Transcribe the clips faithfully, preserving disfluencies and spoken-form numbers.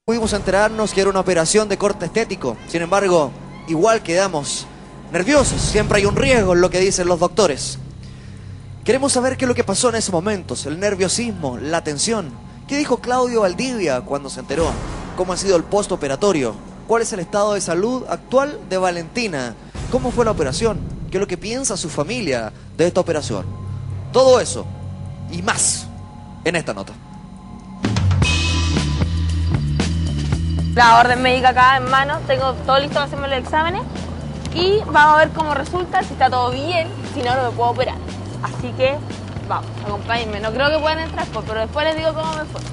Pudimos enterarnos que era una operación de corte estético. Sin embargo, igual quedamos nerviosos. Siempre hay un riesgo en lo que dicen los doctores. Queremos saber qué es lo que pasó en esos momentos. El nerviosismo, la tensión. ¿Qué dijo Claudio Valdivia cuando se enteró? ¿Cómo ha sido el postoperatorio? ¿Cuál es el estado de salud actual de Valentina? ¿Cómo fue la operación? ¿Qué es lo que piensa su familia de esta operación? Todo eso y más en esta nota. La orden médica acá en mano, tengo todo listo para hacerme los exámenes y vamos a ver cómo resulta, si está todo bien, si no, no me puedo operar. Así que vamos, acompáñenme. No creo que puedan entrar, pero después les digo cómo me fue.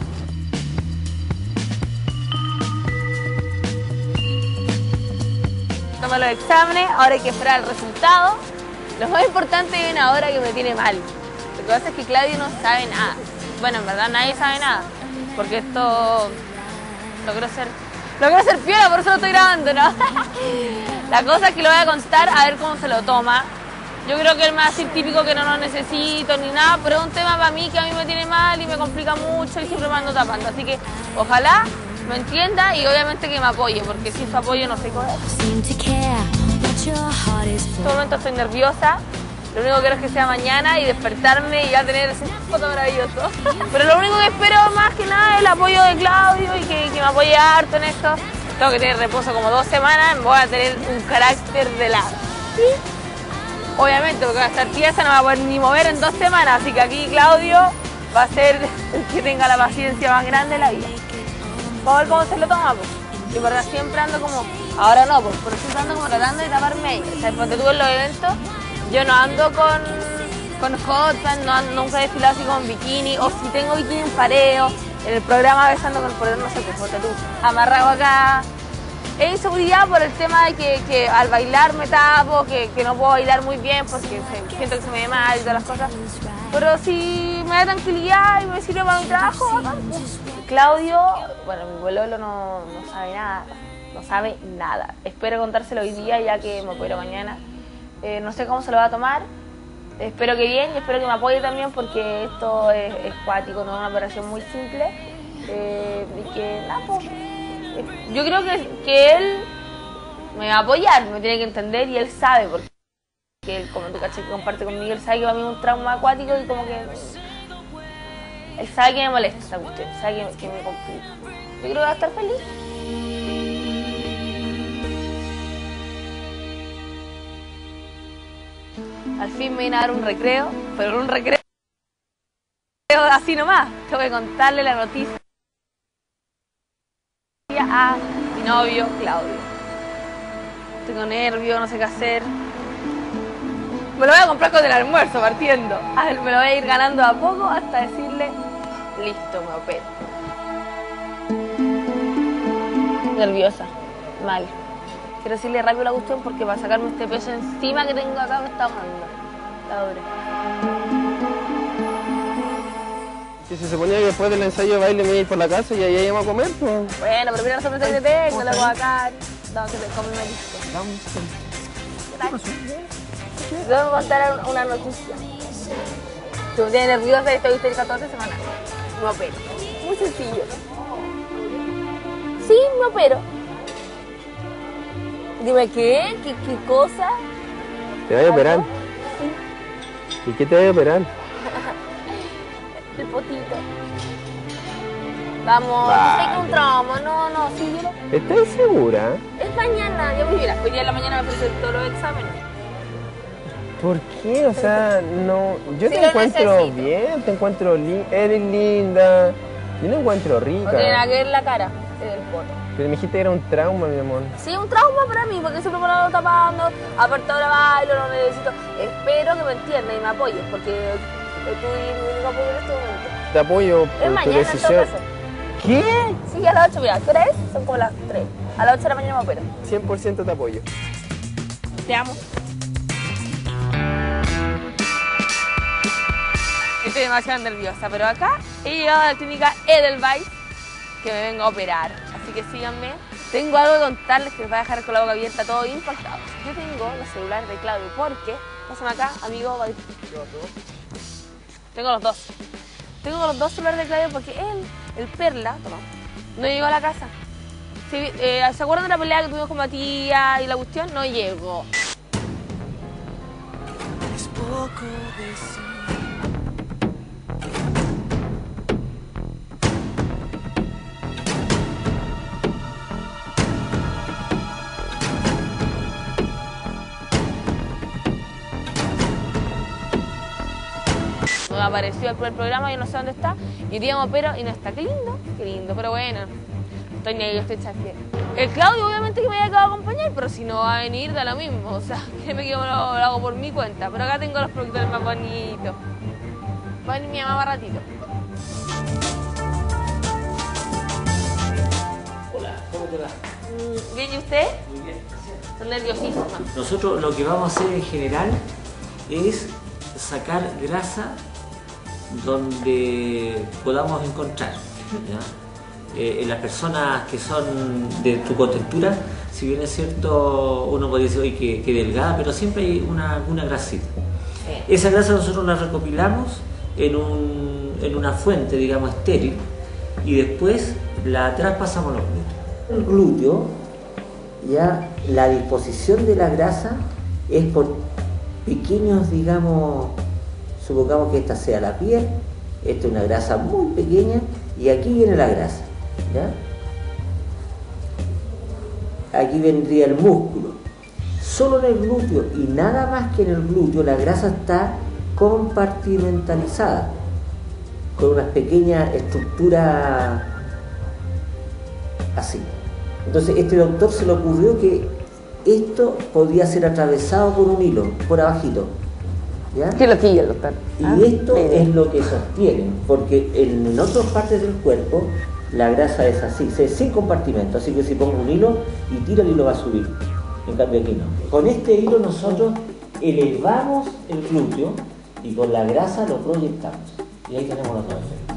Tomé los exámenes, ahora hay que esperar el resultado. Lo más importante viene ahora que me tiene mal. Lo que pasa es que Claudio no sabe nada. Bueno, en verdad nadie sabe nada, porque esto logró ser... Logró ser piola, por eso lo estoy grabando, ¿no? La cosa es que lo voy a contar a ver cómo se lo toma. Yo creo que él me va a decir típico que no lo necesito ni nada, pero es un tema para mí que a mí me tiene mal y me complica mucho y siempre me ando tapando. Así que ojalá me entienda y obviamente que me apoye, porque sin su apoyo no sé cómo. En este momento estoy nerviosa. Lo único que quiero es que sea mañana y despertarme y ya tener ese foto maravilloso. Pero lo único que espero más que nada es el apoyo de Claudio y que, que me apoye harto en esto. Tengo que tener reposo como dos semanas, voy a tener un carácter de lado. ¿Sí? Obviamente, porque va a estar tiesa, no va a poder ni mover en dos semanas. Así que aquí Claudio va a ser el que tenga la paciencia más grande de la vida. Vamos a ver cómo se lo toma, pues. Y por ahora siempre ando como... Ahora no, pues, pero siempre ando como tratando de taparme ahí. O sea, cuando tuve los eventos... Yo no ando con, con hot pants, no ando, nunca he desfilado así con bikini, o si tengo bikini en pareo, en el programa a veces ando con el poder, no sé qué, foto tú, amarrado acá. He inseguridad por el tema de que, que al bailar me tapo, que, que no puedo bailar muy bien porque se, siento que se me ve mal y todas las cosas. Pero si me da tranquilidad y me sirve para mi trabajo, ¿no? Claudio, bueno, mi pololo no, no sabe nada, no sabe nada. Espero contárselo hoy día ya que me opero mañana. Eh, no sé cómo se lo va a tomar, espero que bien y espero que me apoye también porque esto es, es cuático, no es una operación muy simple. Eh, y que nada, pues, eh, yo creo que, que él me va a apoyar, me tiene que entender y él sabe, porque él, como tú caché que comparte conmigo, él sabe que para mí es un trauma acuático y como que él sabe que me molesta esa cuestión, sabe que, que me complica. Yo creo que va a estar feliz. Al fin me vine a dar un recreo, pero un recreo así nomás. Tengo que contarle la noticia a mi novio Claudio. Tengo nervios, no sé qué hacer. Me lo voy a comprar con el almuerzo partiendo. Me lo voy a ir ganando a poco hasta decirle, listo, me opero. Nerviosa, mal. Quiero decirle rápido la cuestión porque para sacarme este peso encima que tengo acá me está ahogando. La dura. Si se suponía que después del ensayo de baile me iba a ir por la casa y ahí íbamos a comer, pues. Bueno, pero mira la sorpresa que te tengo, la puedo acá. No, que te come marisco. Te voy a contar una noticia. Si me tienes nerviosa y estoy histérica toda esta semana, me opero. Muy sencillo. Sí, me opero. Dime, ¿qué? ¿Qué, qué cosa? ¿Te vas a operar? Sí. ¿Y qué te vas a operar? El potito. Vamos, vale. Sé que un trauma, no, no, sí, yo lo... ¿Estás segura? Es mañana, ya voy a ir. Hoy día en la mañana me presento todos los exámenes. ¿Por qué? O sea, no... Yo sí, te encuentro necesito. Bien, te encuentro linda, eres linda. Yo no encuentro rica. No tiene nada que ver la cara, es el poto. Pero me dijiste que era un trauma, mi amor. Sí, un trauma para mí, porque siempre me lo ando tapando. Aparte ahora bailo, lo necesito. Espero que me entiendas y me apoyes, porque tú y mi único apoyo en este momento. Te apoyo por es tu mañana, decisión. ¿Qué? Sí, a las ocho, mira, ¿qué hora es? Son como las tres. A las ocho de la mañana me opero. cien por ciento te apoyo. Te amo. Estoy demasiado nerviosa, pero acá he llegado a la clínica Edelweiss, que me vengo a operar. Así que síganme. Tengo algo que contarles que les va a dejar con la boca abierta, todo impactado. Yo tengo los celulares de Claudio porque, pásame acá, amigo. Tengo los dos. Tengo los dos celulares de Claudio porque él, el Perla, toma, No llegó a la casa. Sí, eh, ¿se acuerdan de la pelea que tuvimos con Matías y la cuestión? No llegó. Es poco decir. Me apareció el primer programa, yo no sé dónde está, y iríamos pero y no está. Qué lindo, qué lindo, pero bueno, estoy negro, estoy chafié. El Claudio obviamente que me haya acabado de acompañar, pero si no va a venir da lo mismo, o sea, créeme que yo lo, lo hago por mi cuenta, pero acá tengo los productores más bonitos. Va a venir mi mamá más ratito. Hola, ¿cómo te va? Mm, ¿Bien y usted? Muy bien, gracias. Son nerviosísimas. Nosotros lo que vamos a hacer en general es sacar grasa donde podamos encontrar, ¿ya? Eh, en las personas que son de tu contextura, si bien es cierto, uno puede decir oye, que, que delgada, pero siempre hay una, una grasita. Sí. Esa grasa nosotros la recopilamos en, un, en una fuente, digamos, estéril, y después la traspasamos a los glúteos. El glúteo, ya la disposición de la grasa es por pequeños, digamos, supongamos que esta sea la piel, esta es una grasa muy pequeña y aquí viene la grasa, ¿ya? Aquí vendría el músculo. Solo en el glúteo y nada más que en el glúteo la grasa está compartimentalizada con una pequeña estructura así. Entonces este doctor se le ocurrió que esto podía ser atravesado por un hilo, por abajito. ¿Ya? ¿Qué lo quilla el doctor? Y ¿Ah? esto Bien. es lo que sostiene, porque en otras partes del cuerpo la grasa es así, es sin compartimento, así que si pongo un hilo y tiro el hilo va a subir, en cambio aquí no. Con este hilo nosotros elevamos el glúteo y con la grasa lo proyectamos y ahí tenemos los dos efectos.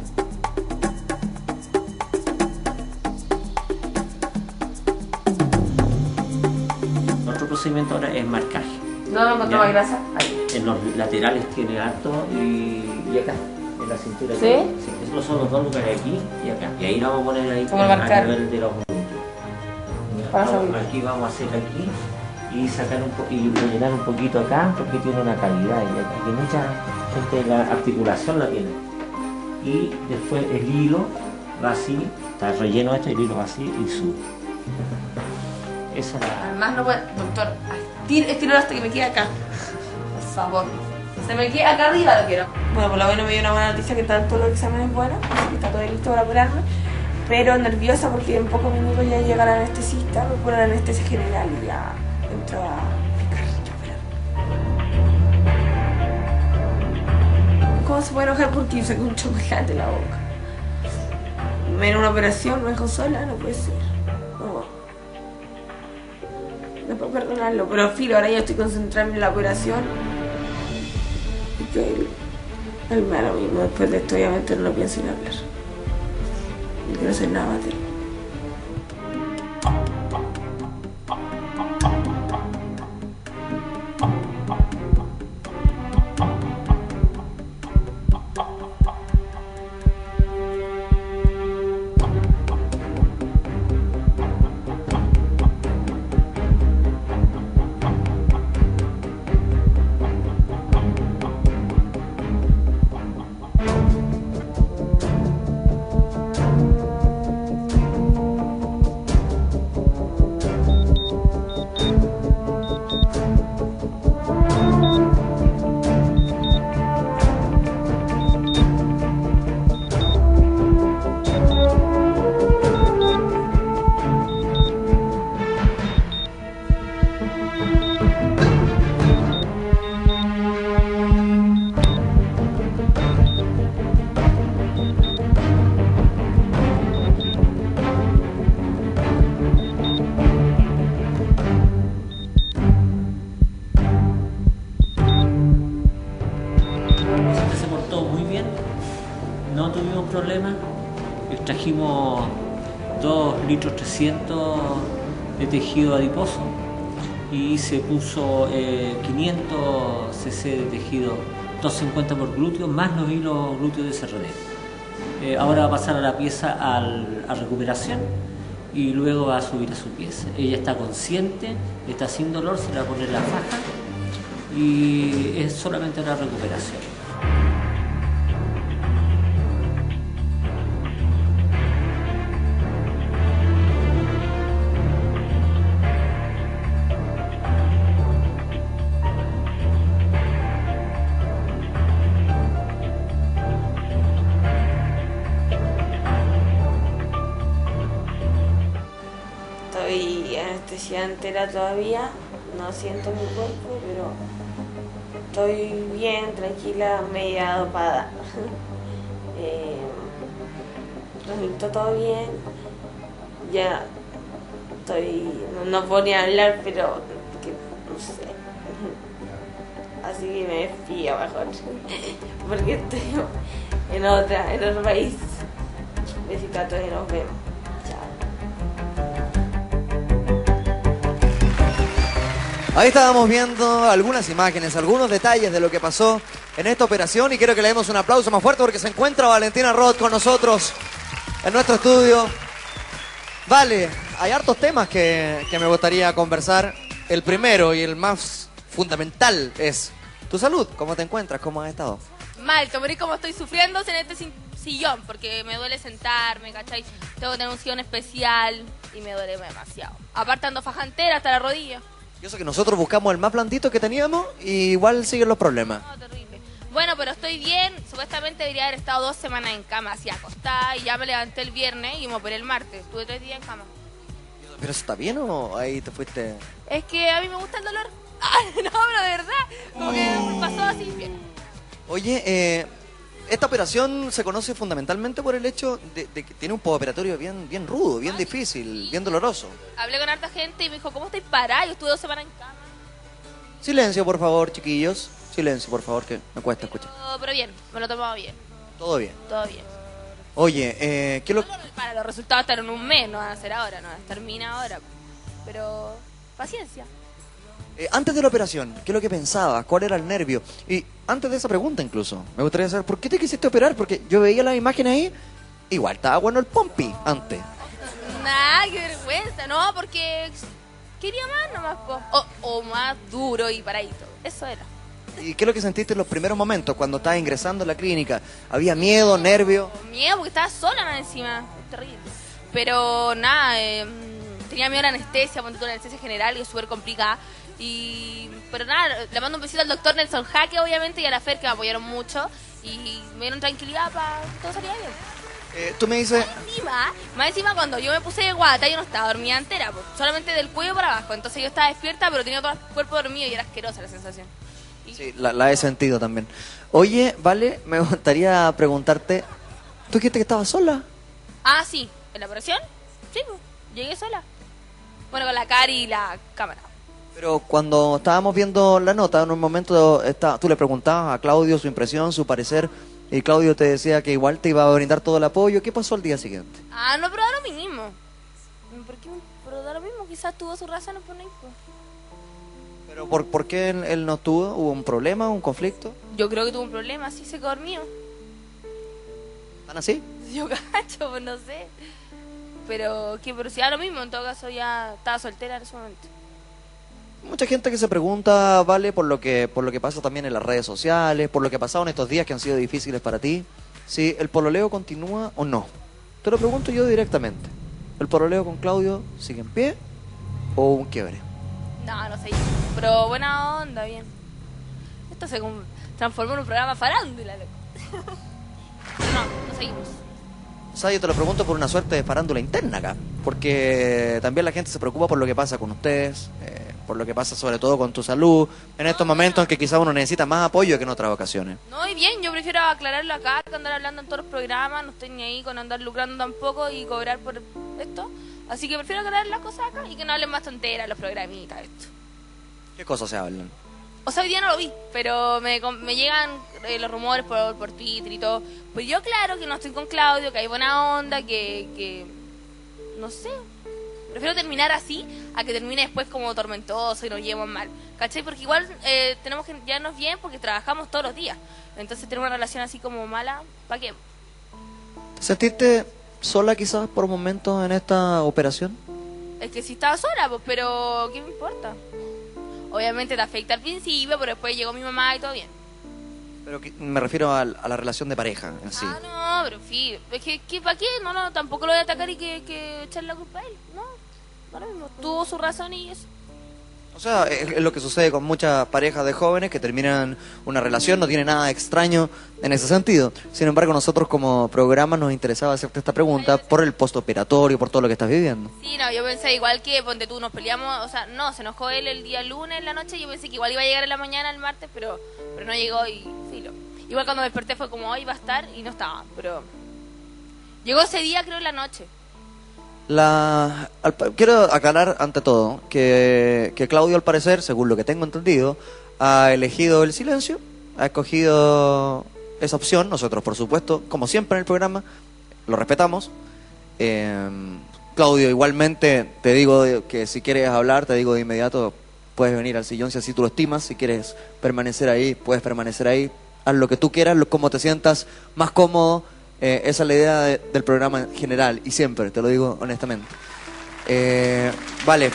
Otro procedimiento ahora es marcaje. ¿No me encontró más grasa? Ahí. En los laterales tiene harto y, y acá, en la cintura. ¿Sí? Sí, esos son los dos lugares, aquí y acá. Y ahí lo vamos a poner ahí ¿Cómo a marcar? nivel de los glúteos. Para Vamos- subir. aquí vamos a hacer aquí y sacar un po y rellenar un poquito acá porque tiene una cavidad y acá. Y mucha gente la articulación la tiene. Y después el hilo va así, está relleno esto, el hilo va así y sube. Esa es la... Además no puede, doctor, estir- estiró hasta que me quede acá. Por favor. Se me quede acá arriba lo quiero. Bueno, por lo menos me dio una buena noticia que están todos los exámenes buenos, así que está todo listo para operarme. Pero nerviosa porque en pocos minutos ya llega la anestesista, me pone la anestesia general y ya entro a picar y operar. ¿Cómo se puede enojar porque yo saqué un chocolate en la boca? Me en una operación, me dejó sola, no puede ser. No. No puedo perdonarlo, pero filo, ahora ya estoy concentrada en la operación. Y que él, él me da lo mismo, después de esto obviamente no lo pienso ir a hablar. No quiero hacer nada más de él. Se portó muy bien, no tuvimos problemas, extrajimos dos litros trescientos de tejido adiposo y se puso eh, quinientos cc de tejido doscientos cincuenta por glúteo más los hilos glúteos de C R D. Eh, ahora va a pasar a la pieza al, a recuperación y luego va a subir a su pieza. Ella está consciente, está sin dolor, se le va a poner la faja y es solamente la recuperación. Estoy anestesiada entera todavía, no siento mi cuerpo, pero estoy bien, tranquila, media dopada. eh, Transmito todo bien, ya estoy, no, no puedo ni hablar, pero que, no sé. Así que me despido mejor, porque estoy en otra, en otro país. Besitos a todos y nos vemos. Ahí estábamos viendo algunas imágenes, algunos detalles de lo que pasó en esta operación y quiero que le demos un aplauso más fuerte porque se encuentra Valentina Roth con nosotros en nuestro estudio. Vale, hay hartos temas que, que me gustaría conversar. El primero y el más fundamental es tu salud. ¿Cómo te encuentras? ¿Cómo has estado? Mal, te morí como estoy sufriendo en este sin- sillón, porque me duele sentarme, ¿cachai? Tengo que tener un sillón especial y me duele demasiado. Aparte ando faja entera hasta la rodilla. Yo sé que nosotros buscamos el más blandito que teníamos y igual siguen los problemas. No, terrible. Bueno, pero estoy bien. Supuestamente debería haber estado dos semanas en cama, así acostada, y ya me levanté el viernes y me operé el martes. Estuve tres días en cama. ¿Pero eso está bien o ahí te fuiste? Es que a mí me gusta el dolor. Ah, no, pero de verdad. Como que me pasó así bien. Oye, eh, esta operación se conoce fundamentalmente por el hecho de, de que tiene un postoperatorio bien, bien rudo, bien difícil, bien doloroso. Hablé con harta gente y me dijo, ¿cómo estáis parada? Yo estuve dos semanas en cama. Silencio, por favor, chiquillos. Silencio, por favor, que me cuesta escuchar. Pero, pero bien, me lo he tomado bien. Todo bien. Todo bien. Oye, eh, ¿qué es lo No, no, para, los resultados están en un mes, no van a ser ahora, no termina ahora. Pero, paciencia. eh, antes de la operación, ¿qué es lo que pensabas? ¿Cuál era el nervio? Y antes de esa pregunta incluso, me gustaría saber, ¿por qué te quisiste operar? Porque yo veía las imágenes ahí, igual estaba bueno el pompi antes. Nah, qué vergüenza, no, porque quería más nomás, po. O, o más duro y paradito, eso era. ¿Y qué es lo que sentiste en los primeros momentos cuando estabas ingresando a la clínica? ¿Había miedo, nervio? Miedo porque estaba sola más encima, terrible. Pero nada, eh, tenía miedo a la anestesia, ponte tú la anestesia general, que es súper complicada. Y, pero nada, le mando un besito al doctor Nelson Jaque, obviamente, y a la Fer, que me apoyaron mucho. Y me dieron tranquilidad para que todo saliera bien. Eh, tú me dices, Encima, más encima cuando yo me puse de guata, yo no estaba dormida entera, pues, solamente del cuello para abajo. Entonces yo estaba despierta, pero tenía todo el cuerpo dormido y era asquerosa la sensación. Y- sí, la, la he sentido también. Oye, Vale, me gustaría preguntarte, ¿tú dijiste que estabas sola? Ah, sí, ¿en la operación? Sí, pues, llegué sola. Bueno, con la Cari y la cámara. Pero cuando estábamos viendo la nota, en un momento está, tú le preguntabas a Claudio su impresión, su parecer, y Claudio te decía que igual te iba a brindar todo el apoyo. ¿Qué pasó al día siguiente? Ah, no, pero da lo mismo. ¿Por qué? Pero da lo mismo, quizás tuvo sus razones por no ir, pues. ¿Pero por, por qué él, él no estuvo? ¿Hubo un problema, un conflicto? Yo creo que tuvo un problema, sí se quedó dormido. ¿Están así? Yo cacho, pues no sé. Pero que pero si da lo mismo, en todo caso ya estaba soltera en ese momento. Mucha gente que se pregunta, Vale, por lo que por lo que pasa también en las redes sociales, por lo que ha pasado en estos días que han sido difíciles para ti, si el pololeo continúa o no. Te lo pregunto yo directamente. ¿El pololeo con Claudio sigue en pie o un quiebre? No, no sé. Pero buena onda, bien. Esto se com- transformó en un programa farándula, loco. No, no seguimos. O sea, yo te lo pregunto por una suerte de farándula interna acá, porque también la gente se preocupa por lo que pasa con ustedes, eh, por lo que pasa sobre todo con tu salud, en estos momentos en que quizás uno necesita más apoyo que en otras ocasiones. No, y bien, yo prefiero aclararlo acá que andar hablando en todos los programas. No estoy ni ahí con andar lucrando tampoco y cobrar por esto. Así que prefiero aclarar las cosas acá y que no hablen más tonteras los programitas, esto. ¿Qué cosas se hablan? O sea, hoy día no lo vi, pero me, me llegan eh, los rumores por, por Twitter y todo. Pues yo claro que no estoy con Claudio, que hay buena onda, que, que... no sé. Prefiero terminar así a que termine después como tormentoso y nos llevemos mal. ¿Cachai? Porque igual eh, tenemos que llevarnos bien porque trabajamos todos los días. Entonces tener una relación así como mala, ¿para qué? ¿Te sentiste sola quizás por momentos en esta operación? Es que sí estaba sola, pues, pero ¿qué me importa? Obviamente te afecta al principio, pero después llegó mi mamá y todo bien. Pero que- me refiero a, a la relación de pareja en sí. Ah, no, pero sí. Es que, que ¿para qué? No, no, tampoco lo voy a atacar y que, que echarle la culpa a él. No, no lo mismo. Tuvo su razón y eso. O sea, es, es lo que sucede con muchas parejas de jóvenes que terminan una relación, no tiene nada extraño en ese sentido. Sin embargo, nosotros como programa nos interesaba hacerte esta pregunta por el postoperatorio, por todo lo que estás viviendo. Sí, no, yo pensé igual que, ponte tú, nos peleamos, o sea, no, se enojó él el día lunes en la noche, yo pensé que igual iba a llegar en la mañana el martes, pero pero no llegó y filo. Igual cuando me desperté fue como, hoy va a estar y no estaba, pero llegó ese día creo en la noche. La, al pa- quiero aclarar ante todo que, que Claudio, al parecer, según lo que tengo entendido, ha elegido el silencio, ha escogido esa opción. Nosotros, por supuesto, como siempre en el programa, lo respetamos. Eh, Claudio, igualmente te digo que si quieres hablar, te digo de inmediato, puedes venir al sillón si así tú lo estimas. Si quieres permanecer ahí, puedes permanecer ahí. Haz lo que tú quieras, lo, como te sientas más cómodo. Eh, esa es la idea de- del programa en general y siempre, te lo digo honestamente. Eh, vale.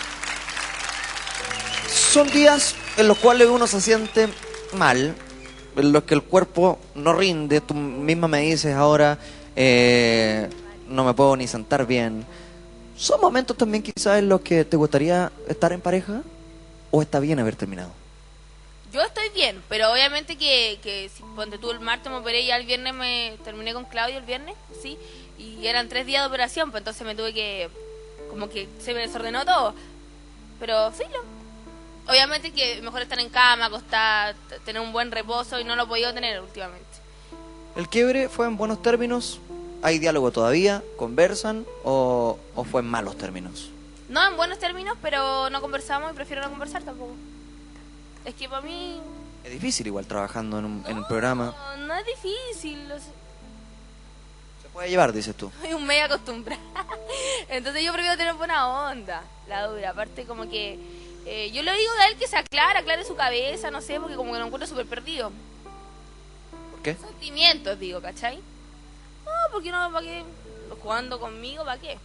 Son días en los cuales uno se siente mal, en los que el cuerpo no rinde. Tú misma me dices ahora, eh, no me puedo ni sentar bien. ¿Son momentos también quizás en los que te gustaría estar en pareja? ¿O está bien haber terminado? Yo estoy bien, pero obviamente que, que si ponte tú el martes me operé y ya el viernes me terminé con Claudio el viernes, sí, y eran tres días de operación, pues entonces me tuve que, como que se me desordenó todo, pero filo. Obviamente que mejor estar en cama, acostar, t- tener un buen reposo y no lo he podido tener últimamente. ¿El quiebre fue en buenos términos? ¿Hay diálogo todavía? ¿Conversan? ¿O, o fue en malos términos? No en buenos términos, pero no conversamos y prefiero no conversar tampoco. Es que para mí Es difícil igual trabajando en un, en un programa. no, no es difícil, o sea, Se puede llevar, dices tú. soy un medio acostumbrada. Entonces yo prefiero tener buena onda, la dura. Aparte como que eh, yo le digo a él que se aclara, aclare su cabeza, no sé, porque como que lo encuentro súper perdido. ¿Por qué? Sentimientos, digo, ¿cachai? No, porque no, ¿para qué? Jugando conmigo, ¿para qué?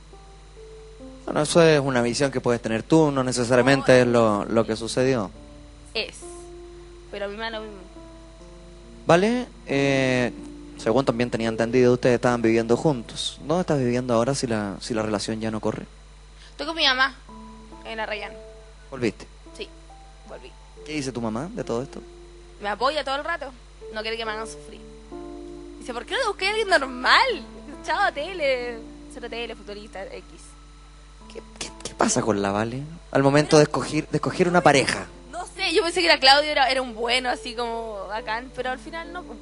Bueno, eso es una visión que puedes tener tú, no necesariamente es lo, lo que sucedió. Es. Pero a mí me da lo mismo. ¿Vale? Eh, según también tenía entendido, ustedes estaban viviendo juntos. ¿Dónde estás viviendo ahora si la, si la relación ya no corre? Estoy con mi mamá en Arrayán. ¿Volviste? Sí, volví. ¿Qué dice tu mamá de todo esto? Me apoya todo el rato. No quiere que me hagan sufrir. Dice, ¿por qué no busqué a alguien normal? Chao, tele, cero tele, futurista, X. ¿Qué, qué, qué pasa con la Vale al momento de escoger, de escoger una pareja? No sé, yo pensé que era Claudio, era, era un bueno, así como bacán, pero al final no.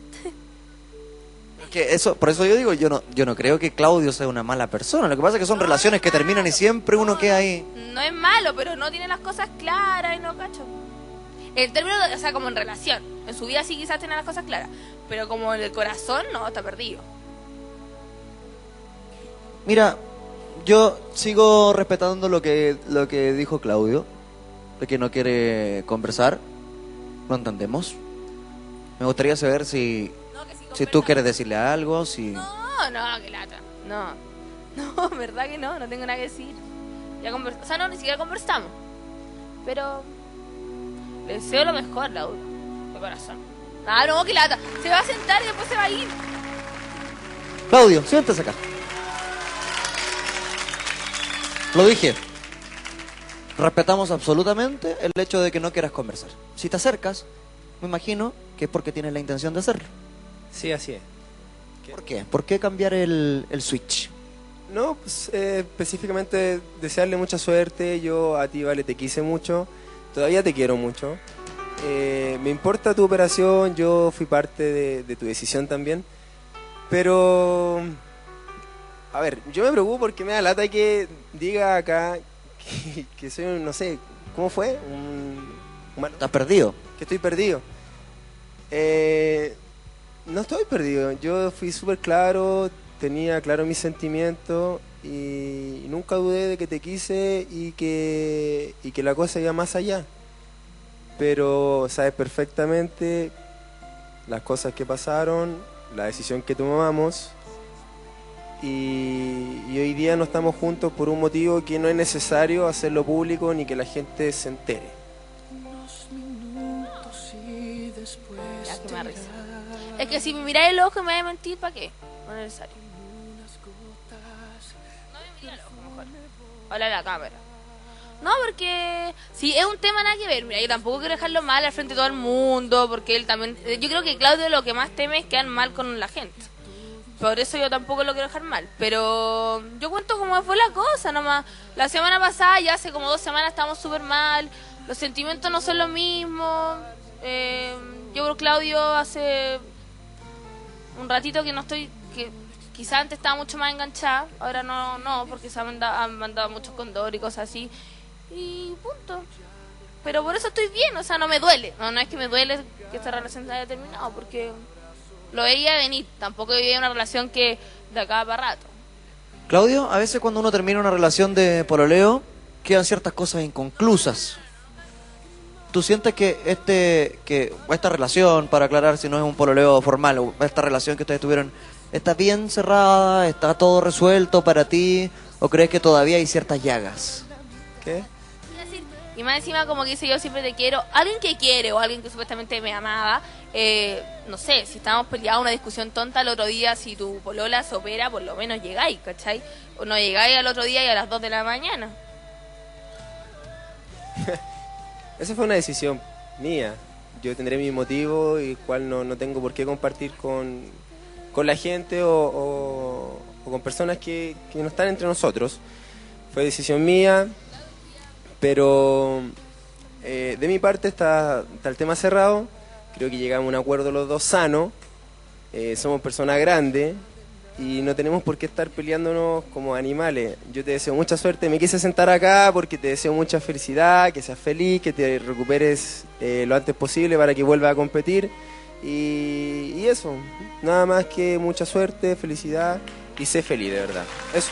Es que eso, por eso yo digo, yo no, yo no creo que Claudio sea una mala persona. Lo que pasa es que son relaciones que terminan y siempre uno queda ahí. No es malo, pero no tiene las cosas claras y no cacho. En términos, de- o sea, como en relación. En su vida sí quizás tiene las cosas claras, pero como en el corazón, no, está perdido. Mira, yo sigo respetando lo que, lo que dijo Claudio, de que no quiere conversar. No entendemos. Me gustaría saber si, No, que sí si tú conversa- quieres decirle algo, si... No, no, que lata. No. No, verdad que no, no tengo nada que decir. Ya convers- o sea, no, ni siquiera conversamos. Pero le deseo lo mejor, Laura. De corazón. Ah, no, que lata. Se va a sentar y después se va a ir. Claudio, siéntese acá. Lo dije. Respetamos absolutamente el hecho de que no quieras conversar. Si te acercas, me imagino que es porque tienes la intención de hacerlo. Sí, así es. ¿Por qué? ¿Por qué cambiar el, el switch? No, pues eh, específicamente desearle mucha suerte. Yo a ti, Vale, te quise mucho. Todavía te quiero mucho. Eh, me importa tu operación. Yo fui parte de, de tu decisión también. Pero, a ver, yo me preocupo porque me da lata que diga acá que, que soy un, no sé, ¿cómo fue? Un humano. ¿Estás perdido? Que estoy perdido. Eh, no estoy perdido. Yo fui súper claro, tenía claro mis sentimientos y nunca dudé de que te quise y que, y que la cosa iba más allá. Pero sabes perfectamente las cosas que pasaron, la decisión que tomamos y, y hoy día no estamos juntos por un motivo que no es necesario hacerlo público ni que la gente se entere. Ya, que me da risa. Es que si me miráis el ojo y me vais a mentir, ¿para qué? No es necesario. No me miráis el ojo, mejor. Habla a la cámara. No, porque si es un tema nada que ver, mira, yo tampoco quiero dejarlo mal al frente de todo el mundo, porque él también, yo creo que Claudio lo que más teme es quedar mal con la gente. Por eso yo tampoco lo quiero dejar mal, pero yo cuento cómo fue la cosa nomás. La semana pasada, ya hace como dos semanas, estábamos súper mal, los sentimientos no son lo mismo. Eh, yo por Claudio hace un ratito que no estoy, que quizá antes estaba mucho más enganchada, ahora no, no, porque se han mandado, han mandado muchos condores y cosas así. Y punto. Pero por eso estoy bien, o sea, no me duele. No, no es que me duele que esta relación haya terminado, porque lo veía venir. Tampoco vivía una relación que de acá para rato. Claudio, a veces cuando uno termina una relación de pololeo, quedan ciertas cosas inconclusas. ¿Tú sientes que este que esta relación, para aclarar si no es un pololeo formal, o esta relación que ustedes tuvieron, está bien cerrada, está todo resuelto para ti, o crees que todavía hay ciertas llagas? ¿Qué? Y más encima, como que dice yo siempre te quiero, alguien que quiere o alguien que supuestamente me amaba, eh, no sé, si estábamos peleados, una discusión tonta el otro día, si tu polola se opera, por lo menos llegáis, ¿cachai? O no llegáis al otro día y a las dos de la mañana. Esa fue una decisión mía. Yo tendré mi motivo y cual no, no tengo por qué compartir con, con la gente o, o, o con personas que, que no están entre nosotros. Fue decisión mía. Pero eh, de mi parte está, está el tema cerrado. Creo que llegamos a un acuerdo los dos sano. Eh, somos personas grandes y no tenemos por qué estar peleándonos como animales. Yo te deseo mucha suerte. Me quise sentar acá porque te deseo mucha felicidad, que seas feliz, que te recuperes eh, lo antes posible para que vuelvas a competir. Y, y eso, nada más que mucha suerte, felicidad y sé feliz, de verdad. Eso.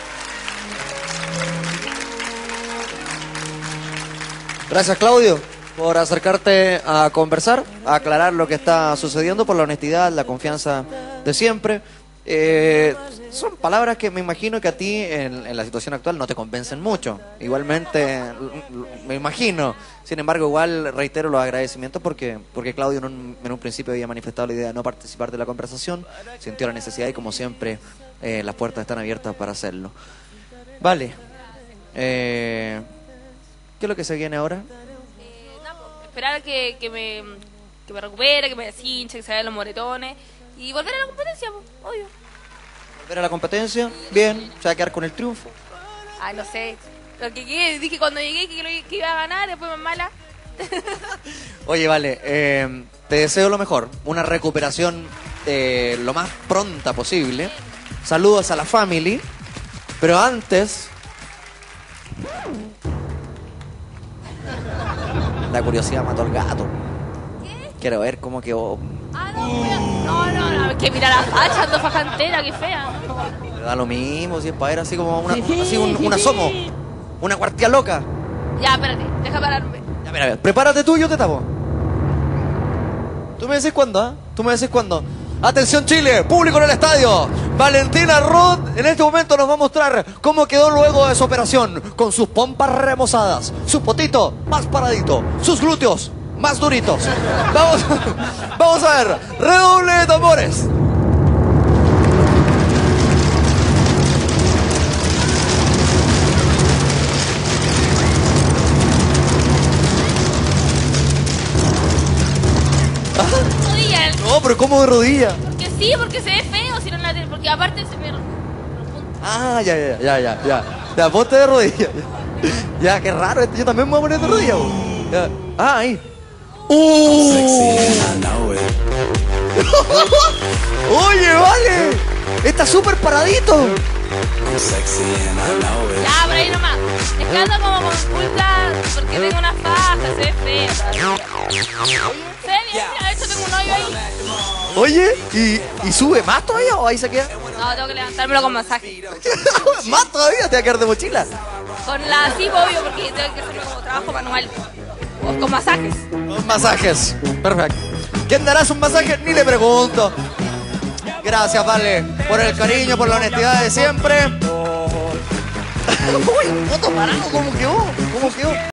Gracias, Claudio, por acercarte a conversar, a aclarar lo que está sucediendo, por la honestidad, la confianza de siempre. Eh, son palabras que me imagino que a ti en, en la situación actual no te convencen mucho. Igualmente, me imagino. Sin embargo, igual reitero los agradecimientos porque, porque Claudio en un, en un principio había manifestado la idea de no participar de la conversación, sintió la necesidad y como siempre eh, las puertas están abiertas para hacerlo. Vale. Eh... ¿Qué es lo que se viene ahora? Eh, no, esperar que, que, me, que me recupere, que me deshinche, que se vean los moretones y volver a la competencia, obvio. ¿Volver a la competencia? Bien, se va a quedar con el triunfo. Ay, no sé. Lo que, que dije cuando llegué que, lo, que iba a ganar, después me mala. Oye, vale, eh, te deseo lo mejor. Una recuperación eh, lo más pronta posible. Saludos a la family. Pero antes... La curiosidad mató al gato. ¿Qué? Quiero ver cómo quedó. Ah, no, no, no, no, es que mira la facha, ando fajantera, qué fea. Le da lo mismo, si es para ver así como una, así un, un asomo. Una cuartilla loca. Ya, espérate, deja pararme. Ya, mira, mira, prepárate tú y yo te tapo. Tú me decís cuándo, ¿ah? ¿eh? Tú me decís cuándo. Atención Chile, público en el estadio. Valentina Roth en este momento nos va a mostrar cómo quedó luego de su operación, con sus pompas remozadas, su potito más paradito, sus glúteos más duritos. Vamos, vamos a ver, redoble de tambores. Rodilla. No, pero ¿cómo de rodilla? Porque sí, porque se ve feo, si no la tiene, porque aparte se me... Ah, ya, ya, ya, ya, ya. Ya, ponte de rodilla. Ya, qué raro, yo también me voy a poner de rodilla. Bo. Ya. Ah, ahí. ¡Uh! Oye, vale. Está súper paradito. Ya, por ahí nomás. Es que ando como con pulga porque tengo una faja, se ve fea. Se ve bien, mira, de hecho tengo un hoyo ahí. Oye, ¿y, y sube más todavía o ahí se queda? No, tengo que levantármelo con masaje. Más todavía, te va a quedar de mochila. Con la así, obvio, porque tengo que hacerlo como trabajo manual. O con masajes. Con masajes, perfecto. ¿Quién darás un masaje? Ni le pregunto. Gracias, Vale, por el cariño, por la honestidad de siempre. Uy, foto parado, ¿cómo quedó? ¿Cómo quedó?